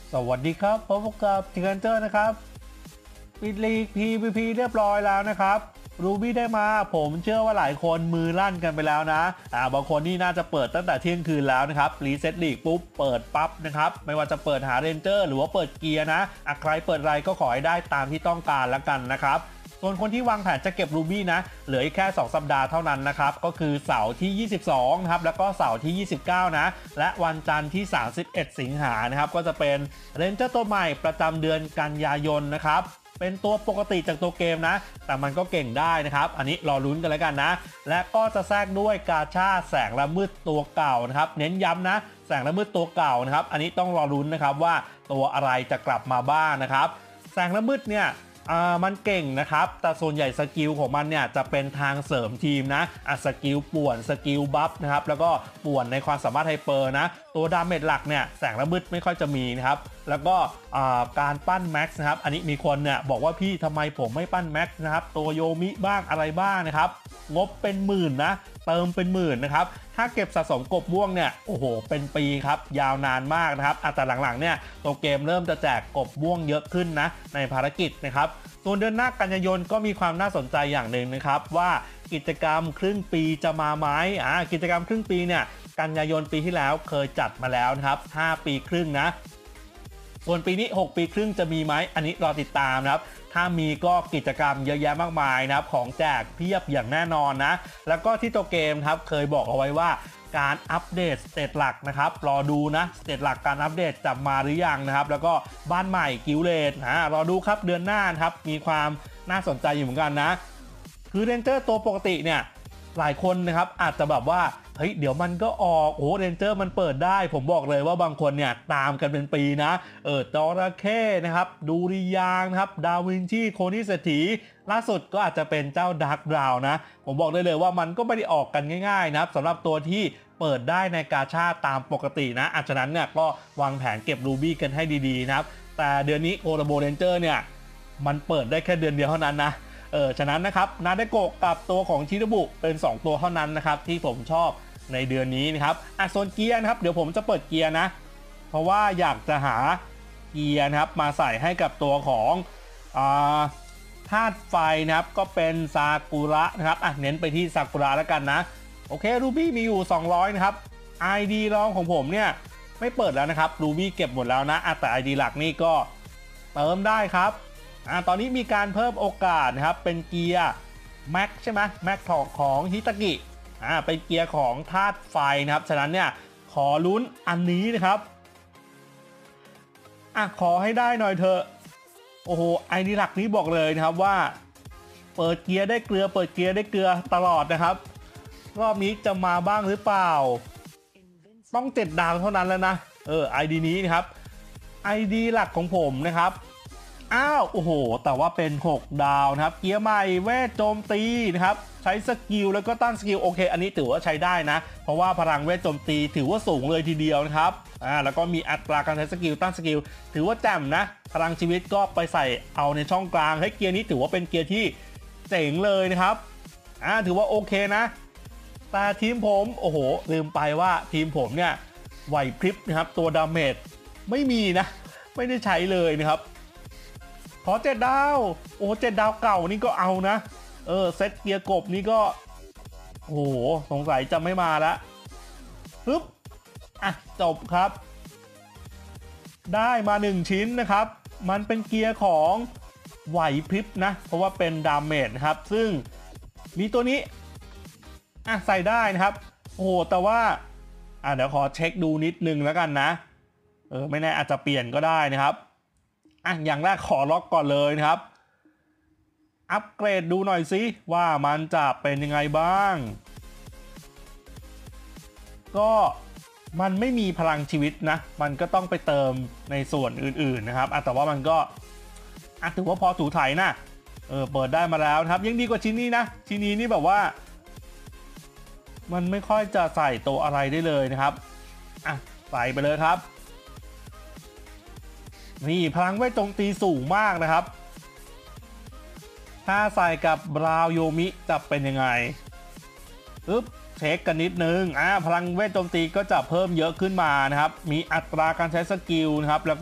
สวัสดีครับพบกับทิกันเจอร์นะครับปิดลีก PVP เรียบร้อยแล้วนะครับรูบี้ได้มาผมเชื่อว่าหลายคนมือลั่นกันไปแล้วนะบางคนนี่น่าจะเปิดตั้งแต่เที่ยงคืนแล้วนะครับรีเซ็ตลีกปุ๊บเปิดปั๊บนะครับไม่ว่าจะเปิดหาเรนเจอร์หรือว่าเปิดเกียร์นะใครเปิดอะไรก็ขอให้ได้ตามที่ต้องการแล้วกันนะครับส่วนคนที่วางแผนจะเก็บรูบี้นะเหลืออีกแค่2สัปดาห์เท่านั้นนะครับก็คือเสาร์ที่22นะครับแล้วก็เสาร์ที่29นะและวันจันทร์ที่31สิงหานะครับก็จะเป็นเรนเจอร์ตัวใหม่ประจำเดือนกันยายนนะครับเป็นตัวปกติจากตัวเกมนะแต่มันก็เก่งได้นะครับอันนี้รอลุ้นกันแล้วกันนะและก็จะแทรกด้วยกาชาแสงละมืดตัวเก่านะครับเน้นย้ำนะแสงละมืดตัวเก่านะครับอันนี้ต้องรอลุ้นนะครับว่าตัวอะไรจะกลับมาบ้างนะครับแสงละมืดเนี่ยมันเก่งนะครับแต่ส่วนใหญ่สกิลของมันเนี่ยจะเป็นทางเสริมทีมนะสกิลป่วนสกิลบัฟนะครับแล้วก็ป่วนในความสามารถไฮเปอร์นะตัวดาเมจหลักเนี่ยแสงระมืดไม่ค่อยจะมีนะครับแล้วก็การปั้นแม็กซ์นะครับอันนี้มีคนเนี่ยบอกว่าพี่ทำไมผมไม่ปั้นแม็กซ์นะครับตัวโยมิบ้างอะไรบ้างนะครับงบเป็นหมื่นนะเติมเป็นหมื่นนะครับถ้าเก็บสะสมกบม่วงเนี่ยโอ้โหเป็นปีครับยาวนานมากนะครับแต่หลังๆเนี่ยตัวเกมเริ่มจะแจกกบม่วงเยอะขึ้นนะในภารกิจนะครับส่วนเดือนหน้ากันยายนก็มีความน่าสนใจอย่างหนึ่งนะครับว่ากิจกรรมครึ่งปีจะมาไหมกิจกรรมครึ่งปีเนี่ยกันยายนปีที่แล้วเคยจัดมาแล้วนะครับ5ปีครึ่งนะส่วนปีนี้6ปีครึ่งจะมีไหมอันนี้รอติดตามนะครับถ้ามีก็กิจกรรมเยอะแยะมากมายนะครับของแจกเพียบอย่างแน่นอนนะแล้วก็ที่ตัวเกมครับเคยบอกเอาไว้ว่าการอัปเดตสเตตหลักนะครับรอดูนะสเตตหลักการอัปเดตจะมาหรือยังนะครับแล้วก็บ้านใหม่กิลเลดรอดูครับเดือนหน้าครับมีความน่าสนใจอยู่เหมือนกันนะคือเรนเจอร์ตัวปกติเนี่ยหลายคนนะครับอาจจะแบบว่าเฮ้ยเดี๋ยวมันก็ออกโอ้เรนเจอร์มันเปิดได้ผมบอกเลยว่าบางคนเนี่ยตามกันเป็นปีนะจระเข้นะครับดูริยางนะครับดาวินชีโคนิเศรษฐีล่าสุดก็อาจจะเป็นเจ้าดาร์กบราวน์นะผมบอกได้เลยว่ามันก็ไม่ได้ออกกันง่ายๆนะครับสำหรับตัวที่เปิดได้ในกาชาตามปกตินะฉะนั้นเนี่ยก็วางแผนเก็บรูบี้กันให้ดีๆนะครับแต่เดือนนี้โอราโบเรนเจอร์เนี่ยมันเปิดได้แค่เดือนเดียวเท่านั้นนะฉะนั้นนะครับนาเดโกะกับตัวของชิโนบุเป็น2ตัวเท่านั้นนะครับที่ผมชอบในเดือนนี้นะครับโซนเกียร์นะครับเดี๋ยวผมจะเปิดเกียร์นะเพราะว่าอยากจะหาเกียร์นะครับมาใส่ให้กับตัวของธาตุไฟนะครับก็เป็นซากุระนะครับเน้นไปที่ซากุระแล้วกันนะโอเครูบี้มีอยู่200นะครับ ID รองของผมเนี่ยไม่เปิดแล้วนะครับรูบี้เก็บหมดแล้วนะแต่ ID หลักนี่ก็เติมได้ครับตอนนี้มีการเพิ่มโอกาสนะครับเป็นเกียร์แม็กใช่ไหมแม็กของฮิตากิเป็นเกียร์ของธาตุไฟนะครับฉะนั้นเนี่ยขอลุ้นอันนี้นะครับขอให้ได้หน่อยเถอะโอ้โหไอดีหลักนี้บอกเลยนะครับว่าเปิดเกียร์ได้เกลือเปิดเกียร์ได้เกลือตลอดนะครับรอบนี้จะมาบ้างหรือเปล่าต้อง7 ดาวเท่านั้นแล้วนะไอดีนี้นะครับไอดีหลักของผมนะครับโอ้โหแต่ว่าเป็น6 ดาวนะครับเกียร์ใหม่เวทโจมตีนะครับใช้สกิลแล้วก็ตั้งสกิลโอเคอันนี้ถือว่าใช้ได้นะเพราะว่าพลังเวทโจมตีถือว่าสูงเลยทีเดียวนะครับแล้วก็มีอัตราการใช้สกิลตั้งสกิลถือว่าแจ่มนะพลังชีวิตก็ไปใส่เอาในช่องกลางให้เกียร์นี้ถือว่าเป็นเกียร์ที่เจ๋งเลยนะครับถือว่าโอเคนะแต่ทีมผมโอ้โหลืมไปว่าทีมผมเนี่ยไหวพริบนะครับตัวดาเมจไม่มีนะไม่ได้ใช้เลยนะครับขอ7 ดาวโอ้7 ดาวเก่านี่ก็เอานะเซตเกียร์กบนี่ก็โอ้โหสงสัยจะไม่มาแล้วปึ๊บจบครับได้มา1ชิ้นนะครับมันเป็นเกียร์ของไหวพริบนะเพราะว่าเป็นดาเมจนะครับซึ่งมีตัวนี้ใส่ได้นะครับโอ้โหแต่ว่าเดี๋ยวขอเช็คดูนิดนึงแล้วกันนะไม่แน่อาจจะเปลี่ยนก็ได้นะครับอย่างแรกขอล็อกก่อนเลยนะครับอัปเกรดดูหน่อยสิว่ามันจะเป็นยังไงบ้างก็มันไม่มีพลังชีวิตนะมันก็ต้องไปเติมในส่วนอื่นๆนะครับแต่ว่ามันก็ถือว่าพอถูถ่ายนะเปิดได้มาแล้วนะครับยังดีกว่าชิ้นนี้นะชิ้นนี้นี่แบบว่ามันไม่ค่อยจะใส่ตัวอะไรได้เลยนะครับใส่ไปเลยครับนี่พลังเวทโจมตีสูงมากนะครับถ้าใส่กับบราวโยมิจะเป็นยังไงเช็คกันนิดนึงพลังเวทโจมตีก็จะเพิ่มเยอะขึ้นมานะครับมีอัตราการใช้สกิลนะครับแล้วก็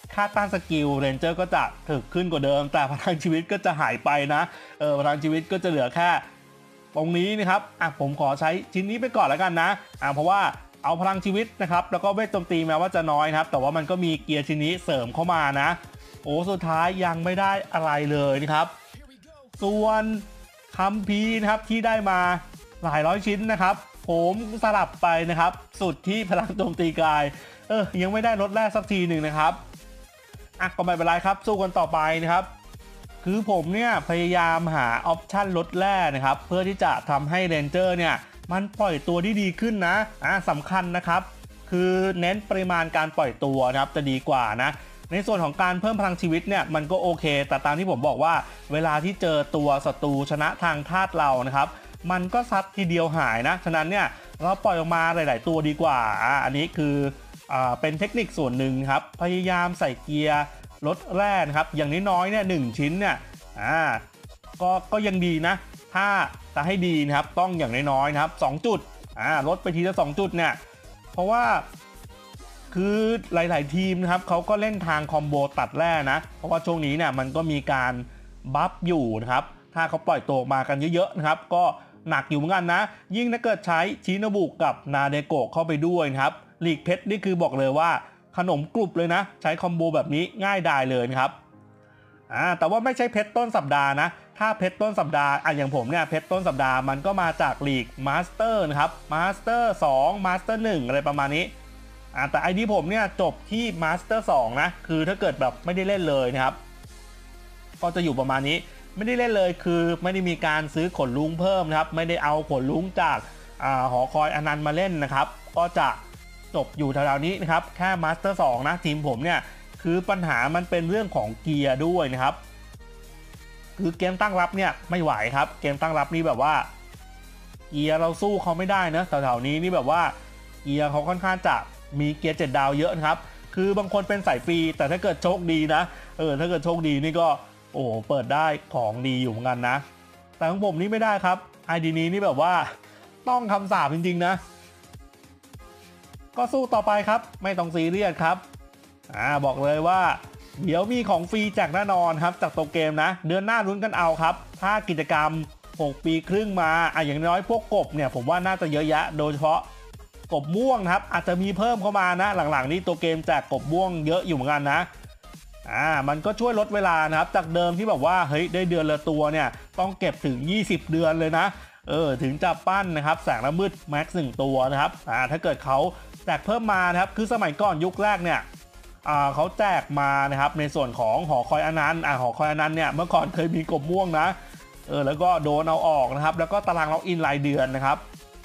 ค่าต้านสกิลเรนเจอร์ก็จะถึกขึ้นกว่าเดิมแต่พลังชีวิตก็จะหายไปนะพลังชีวิตก็จะเหลือแค่ตรงนี้นะครับผมขอใช้ชิ้นนี้ไปก่อนแล้วกันนะเพราะว่าเอาพลังชีวิตนะครับแล้วก็เวทโจมตีแม้ว่าจะน้อยนะครับแต่ว่ามันก็มีเกียร์ชิ้นนี้เสริมเข้ามานะโอ้สุดท้ายยังไม่ได้อะไรเลยนะครับส่วนคัมภีร์นะครับที่ได้มาหลายร้อยชิ้นนะครับผมสลับไปนะครับสุดที่พลังโจมตีกายยังไม่ได้ลดแรกสักทีหนึ่งนะครับก็ไม่เป็นไรครับสู้กันต่อไปนะครับคือผมเนี่ยพยายามหาออปชันลดแร่นะครับเพื่อที่จะทำให้เรนเจอร์เนี่ยมันปล่อยตัวที่ดีขึ้นนะสำคัญนะครับคือเน้นปริมาณการปล่อยตัวนะครับจะดีกว่านะในส่วนของการเพิ่มพลังชีวิตเนี่ยมันก็โอเคแต่ตามที่ผมบอกว่าเวลาที่เจอตัวศัตรูชนะทางธาตุเรานะครับมันก็ซัดทีเดียวหายนะฉะนั้นเนี่ยเราปล่อยออกมาหลายๆตัวดีกว่าอันนี้คือเป็นเทคนิคส่วนหนึ่งครับพยายามใส่เกียร์ลดแร่นะครับอย่างน้อยๆเนี่ย1ชิ้นเนี่ยก็ยังดีนะถ้าจะให้ดีนะครับต้องอย่างน้อยๆนะครับ2จุดลดไปทีละ2จุดเนี่ยเพราะว่าคือหลายๆทีมนะครับเขาก็เล่นทางคอมโบตัดแร่นะเพราะว่าช่วงนี้เนี่ยมันก็มีการบัฟอยู่นะครับถ้าเขาปล่อยตัวมากันเยอะๆนะครับก็หนักอยู่เหมือนกันนะยิ่งถ้าเกิดใช้ชิโนบุกับนาเดโกะเข้าไปด้วยนะครับลีกเพชรนี่คือบอกเลยว่าขนมกรุบเลยนะใช้คอมโบแบบนี้ง่ายดายเลยนะครับแต่ว่าไม่ใช่เพชรต้นสัปดาห์นะถ้าเพชรต้นสัปดาห์อย่างผมเนี่ยเพชรต้นสัปดาห์มันก็มาจากลีกมาสเตอร์นะครับมาสเตอร์2มาสเตอร์1อะไรประมาณนี้แต่ไอดีผมเนี่ยจบที่มาสเตอร์2นะคือถ้าเกิดแบบไม่ได้เล่นเลยนะครับก็จะอยู่ประมาณนี้ไม่ได้เล่นเลยคือไม่ได้มีการซื้อขนลุงเพิ่มนะครับไม่ได้เอาขนลุงจากหอคอยอนันต์มาเล่นนะครับก็จะจบอยู่แถวๆนี้นะครับแค่มาสเตอร์2นะทีมผมเนี่ยคือปัญหามันเป็นเรื่องของเกียร์ด้วยนะครับคือเกมตั้งรับเนี่ยไม่ไหวครับเกมตั้งรับนี่แบบว่าเกียร์เราสู้เขาไม่ได้นะแถวๆนี้นี่แบบว่าเกียร์เขาค่อนข้างจะมีเกียร์7 ดาวเยอะนะครับคือบางคนเป็นสายฟรีแต่ถ้าเกิดโชคดีนะถ้าเกิดโชคดีนี่ก็โอ้เปิดได้ของดีอยู่เหมือนกันนะแต่ของผมนี่ไม่ได้ครับไอดีนี้นี่แบบว่าต้องคำสาปจริงๆนะก็สู้ต่อไปครับไม่ต้องซีเรียสครับบอกเลยว่าเดี๋ยวมีของฟรีแจกแน่นอนครับจากตัวเกมนะเดือนหน้าลุ้นกันเอาครับถ้ากิจกรรม6 ปีครึ่งมาอย่างน้อยพวกกบเนี่ยผมว่าน่าจะเยอะแยะโดยเฉพาะกบม่วงครับอาจจะมีเพิ่มเข้ามานะหลังๆนี้ตัวเกมแจกกบม่วงเยอะอยู่เหมือนกันนะมันก็ช่วยลดเวลานะครับจากเดิมที่แบบว่าเฮ้ยได้เดือนละตัวเนี่ยต้องเก็บถึง20 เดือนเลยนะถึงจะปั้นนะครับแสงละมืดแม็กซ์1ตัวนะครับถ้าเกิดเขาแจกเพิ่มมานะครับคือสมัยก่อนยุคแรกเนี่ยเขาแจกมานะครับในส่วนของหอคอยอนันต์หอคอยอนันต์เนี่ยเมื่อก่อนเคยมีกบม่วงนะแล้วก็โดนเอาออกนะครับแล้วก็ตารางล็อกอินรายเดือนนะครับ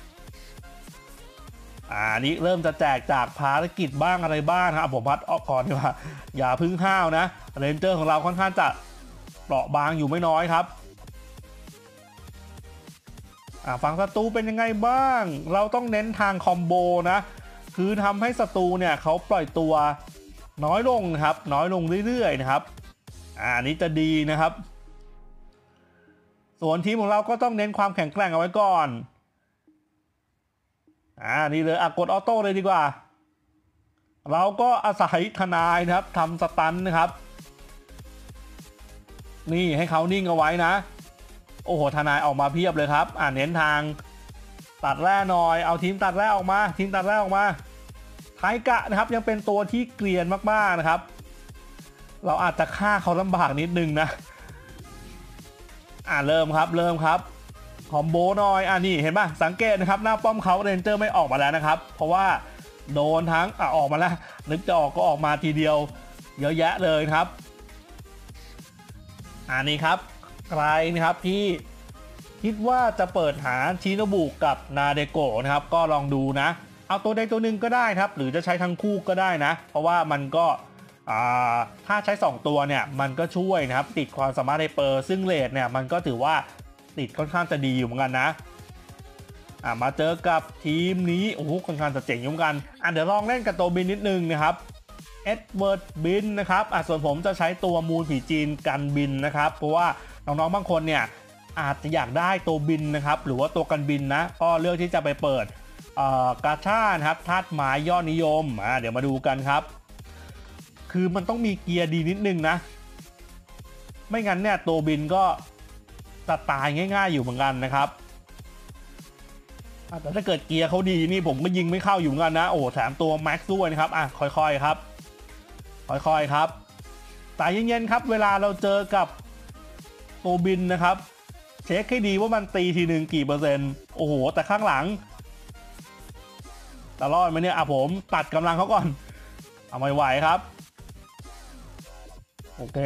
นี้เริ่มจะแจกจากภารกิจบ้างอะไรบ้างครับผมพัดออกก่อนดีกว่าอย่าพึ่งห้าวนะเรนเจอร์ของเราค่อนข้างจะเปราะบางอยู่ไม่น้อยครับฝั่งศัตรูเป็นยังไงบ้างเราต้องเน้นทางคอมโบนะคือทำให้ศัตรูเนี่ยเขาปล่อยตัวน้อยลงนะครับน้อยลงเรื่อยๆนะครับอันนี้จะดีนะครับส่วนทีมของเราก็ต้องเน้นความแข็งแกร่งเอาไว้ก่อนนี่เลยกดออโต้เลยดีกว่าเราก็อาศัยทนายนะครับทำสตันนะครับนี่ให้เขานิ่งเอาไว้นะโอ้โหทนายออกมาเพียบเลยครับเน้นทางตัดแร่หน่อยเอาทีมตัดแร่ออกมาทีมตัดแร่ออกมาไทกะนะครับยังเป็นตัวที่เกลียนมากๆนะครับเราอาจจะฆ่าเขาลำบากนิดนึงนะเริ่มครับคอมโบหน่อยนี่เห็นป่ะสังเกตนะครับหน้าป้อมเขาเรนเจอร์ไม่ออกมาแล้วนะครับเพราะว่าโดนทั้งออกมาแล้วนึกจะออกก็ออกมาทีเดียวเยอะแยะเลยครับนี่ครับใครนะครับที่คิดว่าจะเปิดหาชิโนบุกับนาเดโกะนะครับก็ลองดูนะเอาตัวใดตัวหนึ่งก็ได้ครับหรือจะใช้ทั้งคู่ก็ได้นะเพราะว่ามันก็ถ้าใช้2ตัวเนี่ยมันก็ช่วยนะครับติดความสามารถไฮเปอร์ซึ่งเรทเนี่ยมันก็ถือว่าติดค่อนข้างจะดีอยู่เหมือนกันนะมาเจอกับทีมนี้โอ้โหค่อนข้างจะเจ๋งอยู่เหมือนกันเดี๋ยวลองเล่นกับตัวบินนิดนึงนะครับเอ็ดเวิร์ดบินนะครับส่วนผมจะใช้ตัวมูลผีจีนกันบินนะครับเพราะว่าน้องๆบางคนเนี่ยอาจจะอยากได้ตัวบินนะครับหรือว่าตัวกันบินนะก็เลือกที่จะไปเปิดกาชานะครับธาตุไม้ยอดนิยมเดี๋ยวมาดูกันครับคือมันต้องมีเกียร์ดีนิดนึงนะไม่งั้นเนี่ยตัวบินก็จะตายง่ายๆอยู่เหมือนกันนะครับแต่ถ้าเกิดเกียร์เขาดีนี่ผมก็ยิงไม่เข้าอยู่เหมือนกันนะโอ้แถมตัวแม็กซ์ด้วยนะครับค่อยๆครับค่อยๆครับแต่เย็นๆครับเวลาเราเจอกับตัวบินนะครับเช็คให้ดีว่ามันตีทีหนึ่งกี่เปอร์เซ็นต์โอ้โหแต่ข้างหลังตลอดไหมเนี่ยผมตัดกำลังเขาก่อนเอาไม่ไหวครับโอเค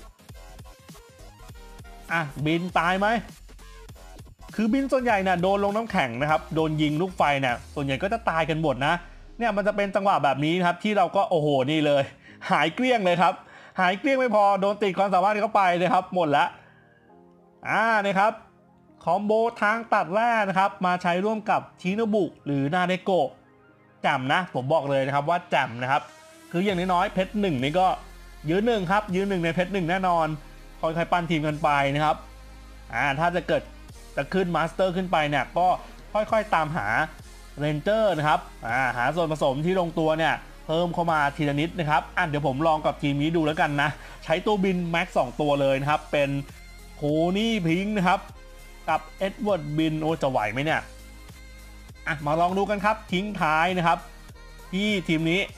บินตายไหมคือบินส่วนใหญ่เนี่ยโดนลงน้ำแข็งนะครับโดนยิงลูกไฟเนี่ยส่วนใหญ่ก็จะตายกันหมดนะเนี่ยมันจะเป็นจังหวะแบบนี้ครับที่เราก็โอ้โหนี่เลยหายเกลี้ยงเลยครับหายเกลี้ยงไม่พอโดนติดความสามารถเข้าไปเลยครับหมดแล้วนะครับคอมโบทางตัดแร่นะครับมาใช้ร่วมกับชิโนบุหรือนาเดโกะแจ่มนะผมบอกเลยนะครับว่าแจ่มนะครับคืออย่างน้อยๆเพชรหนึ่งนี่ก็ยืนหนึ่งครับยืนหนึ่งในเพชรหนึ่งแน่นอนค่อยๆปั้นทีมกันไปนะครับถ้าจะเกิดจะขึ้นมาสเตอร์ขึ้นไปเนี่ยก็ค่อยๆตามหาเรนเจอร์นะครับหาส่วนผสมที่ลงตัวเนี่ยเพิ่มเข้ามาทีละนิดนะครับเดี๋ยวผมลองกับทีมนี้ดูแล้วกันนะใช้ตัวบินแม็ก2ตัวเลยนะครับเป็นโคนี่พิงค์นะครับกับเอ็ดเวิร์ดบินจะไหวไหมเนี่ยมาลองดูกันครับทิ้งท้ายนะครับที่ทีมนี้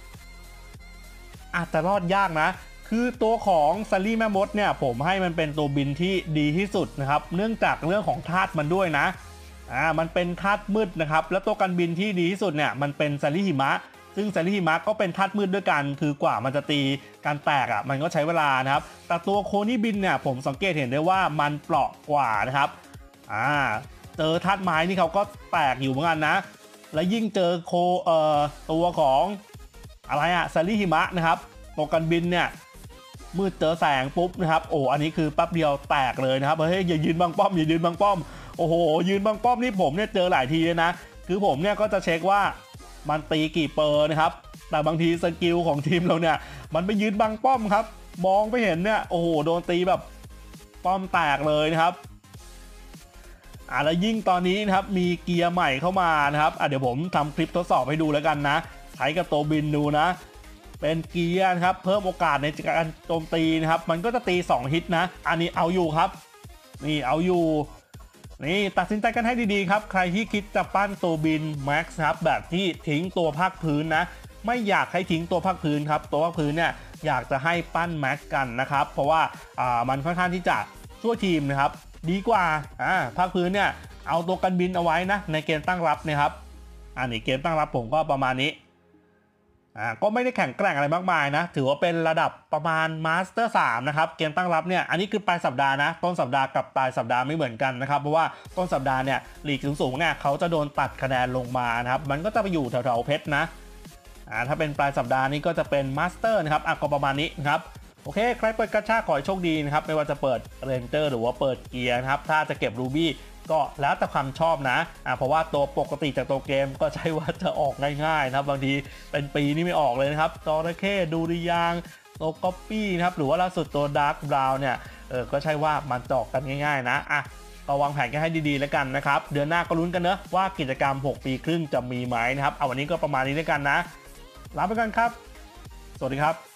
แต่รอดยากนะคือตัวของซัลลี่แม่มดเนี่ยผมให้มันเป็นตัวบินที่ดีที่สุดนะครับเนื่องจากเรื่องของธาตุมันด้วยนะมันเป็นธาตุมืดนะครับแล้วตัวกันบินที่ดีที่สุดเนี่ยมันเป็นซัลลี่หิมะซึ่งซัลลี่หิมะก็เป็นธาตุมืดด้วยกันคือกว่ามันจะตีการแตกมันก็ใช้เวลานะครับแต่ตัวโคนี่บินเนี่ยผมสังเกตเห็นได้ว่ามันเปราะกว่านะครับเจอธาตุไม้นี่เขาก็แตกอยู่เหมือนกันนะและยิ่งเจอตัวของอะไรซัลลี่หิมะนะครับตัวกันบินเนี่ยมืดเจอแสงปุ๊บนะครับอันนี้คือแป๊บเดียวแตกเลยนะครับเฮ้ยอย่ายืนบังป้อมอย่ายืนบังป้อมโอ้โหยืนบังป้อมนี่ผมเนี่ยเจอหลายทีเลยนะคือผมเนี่ยก็จะเช็คว่ามันตีกี่เปอร์นะครับแต่บางทีสกิลของทีมเราเนี่ยมันไปยืนบังป้อมครับมองไปเห็นเนี่ยโอ้โหโดนตีแบบป้อมแตกเลยนะครับแล้วยิ่งตอนนี้นะครับมีเกียร์ใหม่เข้ามานะครับเดี๋ยวผมทำคลิปทดสอบให้ดูแล้วกันนะใช้กับตัวบินดูนะเป็นเกียร์ครับเพิ่มโอกาสในการโจมตีนะครับมันก็จะตี2ฮิตนะอันนี้เอาอยู่ครับนี่เอาอยู่นี่ตัดสินใจกันให้ดีๆครับใครที่คิดจะปั้นตัวบินแม็กซ์ครับแบบที่ทิ้งตัวภาคพื้นนะไม่อยากให้ทิ้งตัวภาคพื้นครับตัวภาคพื้นเนี่ยอยากจะให้ปั้นแม็กซ์กันนะครับเพราะว่ามันค่อนข้างที่จะช่วยทีมนะครับดีกว่าภาคพื้นเนี่ยเอาตัวกันบินเอาไว้นะในเกมตั้งรับนะครับนี่เกมตั้งรับผมก็ประมาณนี้ก็ไม่ได้แข่งแกร่งอะไรมากมายนะถือว่าเป็นระดับประมาณมาสเตอร์3นะครับเกมตั้งรับเนี่ยอันนี้คือปลายสัปดาห์นะต้นสัปดาห์กับปลายสัปดาห์ไม่เหมือนกันนะครับเพราะว่าต้นสัปดาห์เนี่ยลีกสูงๆเนี่ยเขาจะโดนตัดคะแนนลงมานะครับมันก็จะไปอยู่แถวๆเพชรนะถ้าเป็นปลายสัปดาห์นี้ก็จะเป็นมาสเตอร์นะครับก็ประมาณนี้นะครับโอเคใครเปิดกระชากขอให้โชคดีนะครับไม่ว่าจะเปิดเรนเจอร์หรือว่าเปิดเกียร์นะครับถ้าจะเก็บรูบี้ก็แล้วแต่ความชอบนะเพราะว่าตัวปกติจากตัวเกมก็ใช่ว่าจะออกง่ายๆนะครับบางทีเป็นปีนี่ไม่ออกเลยนะครับจระเข้ดูริยางตัวก๊อปปี้นะครับหรือว่าล่าสุดตัวดาร์กบราวน์เนี่ยก็ใช่ว่ามันจะออกกันง่ายๆนะก็วางแผนกันให้ดีๆแล้วกันนะครับเดือนหน้าก็ลุ้นกันเนอะว่ากิจกรรม6 ปีครึ่งจะมีไหมนะครับวันนี้ก็ประมาณนี้แล้วกันนะลาไปกันครับสวัสดีครับ